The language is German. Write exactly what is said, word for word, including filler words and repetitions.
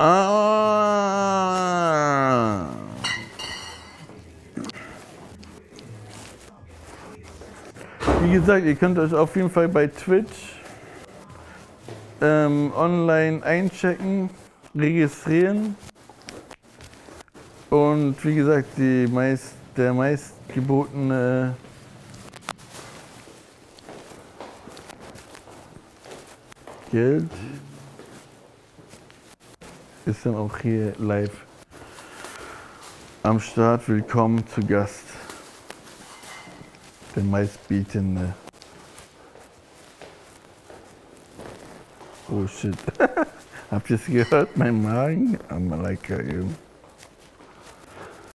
Ah. Wie gesagt, ihr könnt euch auf jeden Fall bei Twitch ähm, online einchecken, registrieren. Und wie gesagt, die meist, der meistgebotene Geld ist dann auch hier live am Start. Willkommen zu Gast. Der meistbietende. Oh shit. Habt ihr es gehört? Mein Magen? I'm like,